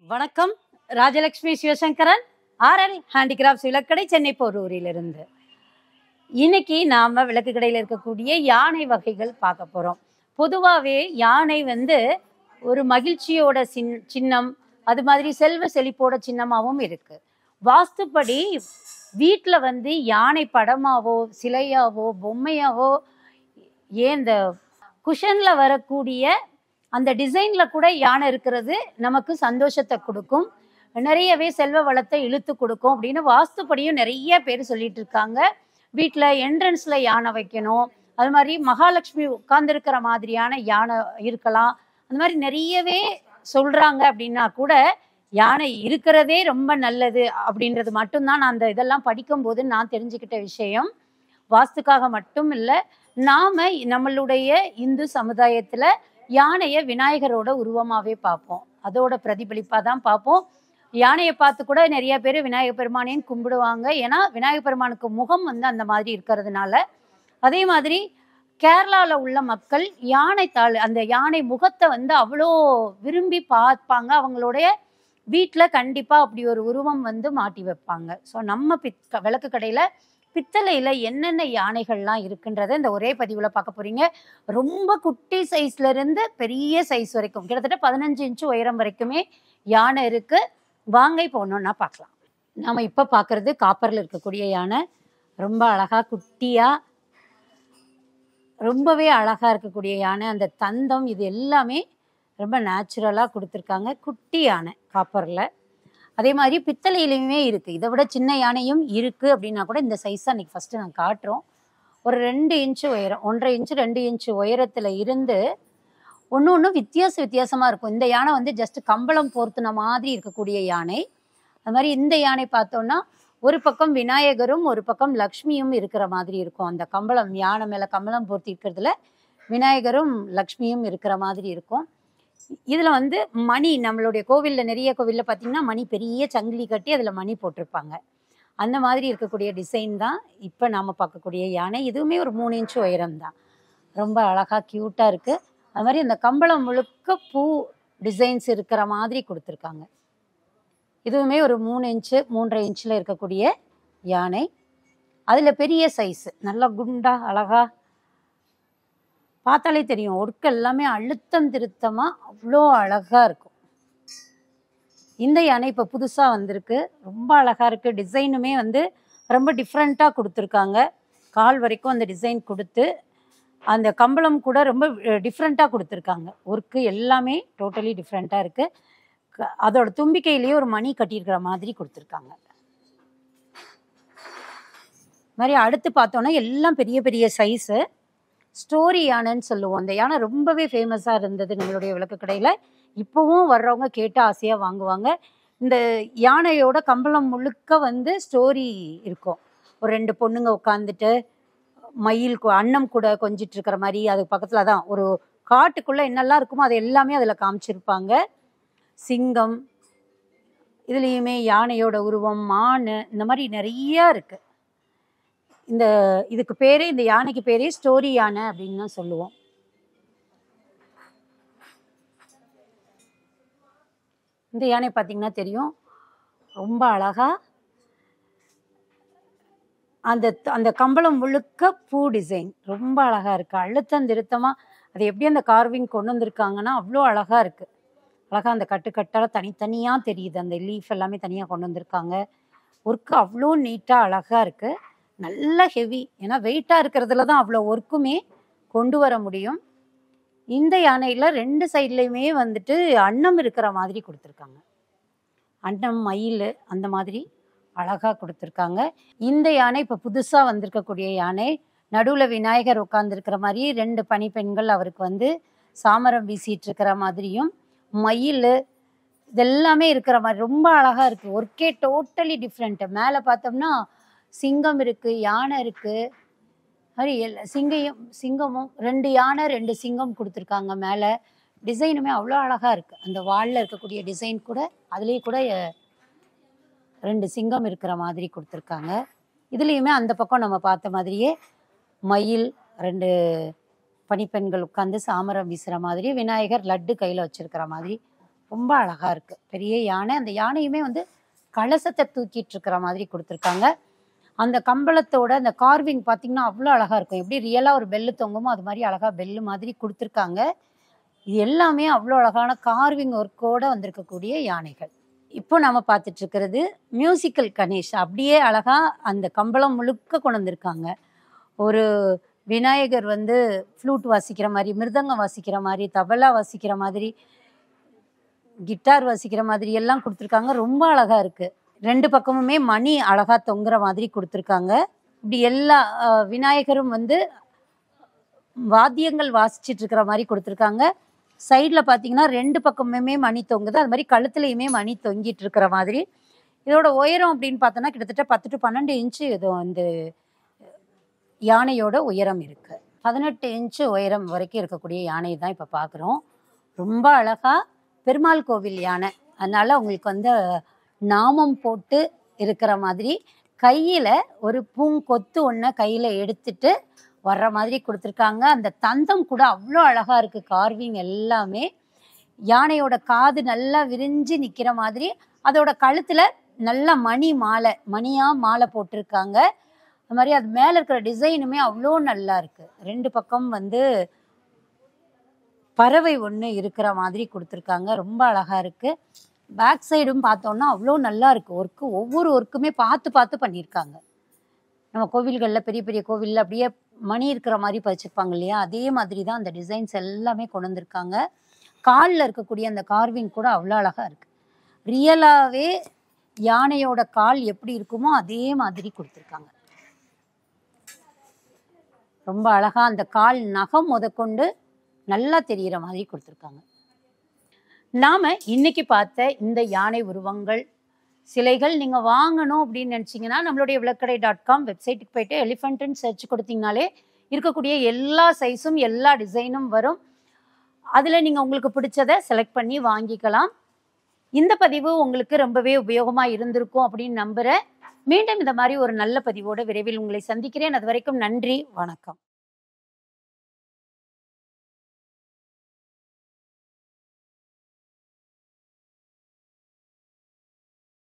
வணக்கம். Rajalakshmi Sivasankaran, RL handicrafts விளக்கடை, சென்னை போரூரிலிருந்து. இன்னைக்கு நாம விளக்கு கடையில் இருக்கக்கூடிய யானை வகைகள் பார்க்க போறோம். பொதுவாகவே யானை ஒரு மகிழ்ச்சியோட சின்னம், அது மாதிரி செல்வ செழிப்போட சின்னமாகவும் இருக்கு. வாஸ்துப்படி வீட்டில் யானை படமாவோ சிலையாவோ பொம்மையாவோ ஏன் இந்த குஷன்ல வரக்கூடிய அந்த டிசைன்ல கூட யானை இருக்கிறது நமக்கு சந்தோஷத்தை கொடுக்கும், நிறையவே செல்வ வளத்தை இழுத்து கொடுக்கும் அப்படின்னு வாஸ்துப்படியும் நிறைய பேர் சொல்லிட்டு இருக்காங்க. வீட்டில் என்ட்ரன்ஸ்ல யானை வைக்கணும், அது மாதிரி மகாலட்சுமி உட்கார்ந்துருக்கிற மாதிரியான யானை இருக்கலாம், அந்த மாதிரி நிறையவே சொல்றாங்க. அப்படின்னா கூட யானை இருக்கிறதே ரொம்ப நல்லது அப்படின்றது மட்டும்தான் நான் அந்த இதெல்லாம் படிக்கும்போது நான் தெரிஞ்சுக்கிட்ட விஷயம். வாஸ்துக்காக மட்டும் இல்லை, நாம நம்மளுடைய இந்து சமுதாயத்துல யானையை விநாயகரோட உருவமாவே பார்ப்போம், அதோட பிரதிபலிப்பாக தான் பார்ப்போம். யானையை பார்த்து கூட நிறைய பேர் விநாயகர் பெருமானையும் கும்பிடுவாங்க, ஏன்னா விநாயகர் பெருமானுக்கு முகம் அந்த மாதிரி இருக்கிறதுனால. அதே மாதிரி கேரளாவில் உள்ள மக்கள் அந்த யானை முகத்தை அவ்வளோ விரும்பி பார்ப்பாங்க. அவங்களுடைய வீட்டில் கண்டிப்பாக அப்படி ஒரு உருவம் மாட்டி வைப்பாங்க. ஸோ நம்ம விளக்கு கடையில் பித்தளையில் என்னென்ன யானைகள்லாம் இருக்குன்றதை இந்த ஒரே பதிவில் பார்க்க போகிறீங்க. ரொம்ப குட்டி சைஸ்லேருந்து பெரிய சைஸ் வரைக்கும் கிட்டத்தட்ட 15 இன்ச்சு உயரம் வரைக்குமே யானை இருக்குது. வாங்க இப்போ ஒன்றா பார்க்கலாம். நாம் இப்போ பார்க்குறது காப்பரில் இருக்கக்கூடிய யானை. ரொம்ப அழகாக குட்டியாக ரொம்பவே அழகாக இருக்கக்கூடிய யானை. அந்த தந்தம் இது எல்லாமே ரொம்ப நேச்சுரலாக கொடுத்துருக்காங்க. குட்டி யானை காப்பரில். அதே மாதிரி பித்தளையிலையுமே இருக்குது, இதை விட சின்ன யானையும் இருக்குது. அப்படின்னா கூட இந்த சைஸாக அன்றைக்கி ஃபஸ்ட்டு நான் காட்டுறோம். ஒரு 2 இன்ச்சு உயரம், 1.5 இன்ச்சு 2 இன்ச்சு உயரத்தில் இருந்து ஒன்று வித்தியாசமாக இருக்கும். இந்த யானை ஜஸ்ட் கம்பளம் போர்த்துன மாதிரி இருக்கக்கூடிய யானை. அது மாதிரி இந்த யானை பார்த்தோன்னா ஒரு பக்கம் விநாயகரும் ஒரு பக்கம் லக்ஷ்மியும் இருக்கிற மாதிரி இருக்கும். அந்த கம்பளம் யானை மேலே கம்பளம் போர்த்தி இருக்கிறதுல விநாயகரும் லக்ஷ்மியும் இருக்கிற மாதிரி இருக்கும். இதில் மணி, நம்மளுடைய கோவிலில் நிறைய கோவிலில் பார்த்திங்கன்னா மணி பெரிய சங்கிலி கட்டி அதில் மணி போட்டிருப்பாங்க. அந்த மாதிரி இருக்கக்கூடிய டிசைன் தான் இப்போ நாம் பார்க்கக்கூடிய யானை. இதுவுமே ஒரு 3 இன்ச்சு உயரம் தான். ரொம்ப அழகாக க்யூட்டாக இருக்குது. அது மாதிரி அந்த கம்பளம் முழுக்க பூ டிசைன்ஸ் இருக்கிற மாதிரி கொடுத்துருக்காங்க. இதுவுமே ஒரு 3 இன்ச்சு 3.5 இன்ச்சில் இருக்கக்கூடிய யானை. அதில் பெரிய சைஸு, நல்லா குண்டா அழகாக பார்த்தாலே தெரியும். ஒர்க்கு எல்லாமே அழுத்தம் திருத்தமாக அவ்வளோ அழகாக இருக்கும். இந்த யானை இப்போ புதுசாக வந்திருக்கு, ரொம்ப அழகாக இருக்குது. டிசைனுமே ரொம்ப டிஃப்ரெண்ட்டாக கொடுத்துருக்காங்க. கால் வரைக்கும் அந்த டிசைன் கொடுத்து அந்த கம்பளம் கூட ரொம்ப டிஃப்ரெண்ட்டாக கொடுத்துருக்காங்க. ஒர்க்கு எல்லாமே டோட்டலி டிஃப்ரெண்ட்டாக இருக்குது. அதோட தும்பிக்கையிலேயே ஒரு மணி கட்டியிருக்கிற மாதிரி கொடுத்துருக்காங்க. மாதிரி அடுத்து பார்த்தோன்னா எல்லாம் பெரிய பெரிய சைஸு. ஸ்டோரி யானைன்னு சொல்லுவோம். அந்த யானை ரொம்பவே ஃபேமஸாக இருந்தது நம்மளுடைய விளக்கு கடையில். இப்போவும் வர்றவங்க கேட்டு ஆசையாக வாங்குவாங்க. இந்த யானையோட கம்பளம் முழுக்க ஸ்டோரி இருக்கும். ஒரு 2 பொண்ணுங்க உட்காந்துட்டு மயில் அன்னம் கூட கொஞ்சிட்டு இருக்கிற மாதிரி, அது பக்கத்தில் தான் ஒரு காட்டுக்குள்ளே என்னெல்லாம் இருக்குமோ அது எல்லாமே அதில் காமிச்சிருப்பாங்க. சிங்கம், இதுலேயுமே யானையோட உருவம், மான், இந்த மாதிரி நிறையா இருக்குது. இதுக்கு பேரே, இந்த யானைக்கு பேரே ஸ்டோரி யானை அப்படின்னு தான் சொல்லுவோம். இந்த யானை பார்த்தீங்கன்னா தெரியும், ரொம்ப அழகா அந்த கம்பளம் முழுக்க பூ டிசைன் ரொம்ப அழகா இருக்கு. அழுத்தம் திருத்தமாக அது எப்படி அந்த கார்விங் கொண்டு வந்திருக்காங்கன்னா அவ்வளோ அழகா இருக்கு. அழகா அந்த கட்டுக்கட்டால் தனித்தனியாக தெரியுது. அந்த லீஃப் எல்லாமே தனியாக கொண்டு வந்திருக்காங்க. ஒர்க்கு அவ்வளோ நீட்டாக அழகா இருக்கு. நல்ல ஹெவி, ஏன்னா வெயிட்டாக இருக்கிறதுல தான் அவ்வளோ ஒர்க்குமே கொண்டு வர முடியும். இந்த யானையில் 2 சைட்லேயுமே அன்னம் இருக்கிற மாதிரி கொடுத்துருக்காங்க. அன்னம், மயில், அந்த மாதிரி அழகாக கொடுத்துருக்காங்க. இந்த யானை இப்போ புதுசாக வந்திருக்கக்கூடிய யானை. நடுவில் விநாயகர் உட்காந்துருக்கிற மாதிரி 2 பணிப்பெண்கள் அவருக்கு சாமரம் வீசிட்டு இருக்கிற மாதிரியும், மயில் இதெல்லாமே இருக்கிற மாதிரி ரொம்ப அழகாக இருக்குது. ஒர்க்கே டோட்டலி டிஃப்ரெண்ட்டு. மேலே பார்த்தோம்னா சிங்கம் இருக்குது, யானை இருக்குது, மாதிரி சிங்கமும் 2 யானை 2 சிங்கம் கொடுத்துருக்காங்க. மேலே டிசைனுமே அவ்வளோ அழகாக இருக்குது. அந்த வாலில் இருக்கக்கூடிய டிசைன் கூட அதுலேயே கூட 2 சிங்கம் இருக்கிற மாதிரி கொடுத்துருக்காங்க. இதுலேயுமே அந்த பக்கம் நம்ம பார்த்த மாதிரியே மயில், 2 பணிப்பெண்கள் உட்காந்து சாமரம் வீசுகிற மாதிரி, விநாயகர் லட்டு கையில் வச்சுருக்கிற மாதிரி ரொம்ப அழகா இருக்கு. பெரிய யானை. அந்த யானையுமே வந்து கலசத்தை தூக்கிட்டு இருக்கிற மாதிரி கொடுத்துருக்காங்க. அந்த கம்பளத்தோட அந்த கார்விங் பார்த்தீங்கன்னா அவ்வளோ அழகா இருக்கும். எப்படி ரியலா ஒரு பெல்லு தொங்குமோ அது மாதிரி அழகா பெல்லு மாதிரி கொடுத்துருக்காங்க. இது எல்லாமே அவ்வளோ அழகான கார்விங் ஒர்க்கோட வந்திருக்கக்கூடிய யானைகள். இப்போ நம்ம பார்த்துட்டு இருக்கிறது மியூசிக்கல் கணேஷ். அப்படியே அழகா அந்த கம்பளம் முழுக்க கொண்டு வந்திருக்காங்க. ஒரு விநாயகர் வந்து ஃப்ளூட் வாசிக்கிற மாதிரி, மிருதங்கம் வாசிக்கிற மாதிரி, தபலா வாசிக்கிற மாதிரி, கிட்டார் வாசிக்கிற மாதிரி எல்லாம் கொடுத்துருக்காங்க. ரொம்ப அழகா இருக்கு. 2 பக்கமுமே மணி அழகா தொங்குற மாதிரி கொடுத்துருக்காங்க. இப்படி எல்லா விநாயகரும் வந்து வாத்தியங்கள் வாசிச்சுட்டு இருக்கிற மாதிரி கொடுத்துருக்காங்க. சைடில் பார்த்தீங்கன்னா 2 பக்கமுமே மணி தொங்குது. அது மாதிரி கழுத்துலையுமே மணி தொங்கிட்டு இருக்கிற மாதிரி. இதோட உயரம் அப்படின்னு பார்த்தோன்னா கிட்டத்தட்ட 10 to 12 இன்ச்சு இது வந்து யானையோட உயரம் இருக்கு. 18 இன்ச்சு உயரம் வரைக்கும் இருக்கக்கூடிய யானை தான் இப்போ பார்க்குறோம். ரொம்ப அழகா பெருமாள் கோவில் யானை. அதனால உங்களுக்கு வந்து நாமம் போட்டு இருக்கிற மாதிரி கையில் ஒரு பூங்கொத்து ஒன்று கையில் எடுத்துட்டு வர்ற மாதிரி கொடுத்துருக்காங்க. அந்த தந்தம் கூட அவ்வளோ அழகா இருக்கு. கார்விங் எல்லாமே யானையோட காது நல்லா விரிஞ்சு நிற்கிற மாதிரி, அதோட கழுத்தில் நல்ல மணி மாலை, மணியாக மாலை போட்டிருக்காங்க. அது மாதிரி அது மேலே இருக்கிற டிசைனுமே அவ்வளோ நல்லா இருக்கு. 2 பக்கம் வந்து பறவை ஒன்று இருக்கிற மாதிரி கொடுத்துருக்காங்க. ரொம்ப அழகா இருக்கு. பேக் சைடும் பார்த்தோன்னா அவ்வளோ நல்லா இருக்கு. ஒர்க்கு ஒவ்வொரு ஒர்க்குமே பார்த்து பார்த்து பண்ணியிருக்காங்க. நம்ம கோவில்களில் பெரிய பெரிய கோவிலில் அப்படியே மணி இருக்கிற மாதிரி பதிச்சிருப்பாங்க இல்லையா, அதே மாதிரி தான் அந்த டிசைன்ஸ் எல்லாமே கொண்டு வந்திருக்காங்க. காலில் இருக்கக்கூடிய அந்த கார்விங் கூட அவ்வளோ அழகா இருக்கு. ரியலாகவே யானையோட கால் எப்படி இருக்குமோ அதே மாதிரி கொடுத்துருக்காங்க. ரொம்ப அழகா அந்த கால் நகம் முதற்கொண்டு நல்லா தெரிகிற மாதிரி கொடுத்துருக்காங்க. நாம இன்னைக்கு பார்த்த இந்த யானை உருவங்கள், சிலைகள் நீங்கள் வாங்கணும் அப்படின்னு நினச்சிங்கன்னா நம்மளுடைய விளக்கடை.com வெப்சைட்டுக்கு போயிட்டு எலிஃபண்ட்டுன்னு சர்ச் கொடுத்தீங்கனாலே இருக்கக்கூடிய எல்லா சைஸும் எல்லா டிசைனும் வரும். அதில் நீங்கள் உங்களுக்கு பிடிச்சதை செலக்ட் பண்ணி வாங்கிக்கலாம். இந்த பதிவு உங்களுக்கு ரொம்பவே உபயோகமாக இருந்திருக்கும் அப்படின்னு நம்புகிறேன். மீண்டும் இந்த மாதிரி ஒரு நல்ல பதிவோடு விரைவில் உங்களை சந்திக்கிறேன். அது வரைக்கும் நன்றி, வணக்கம்.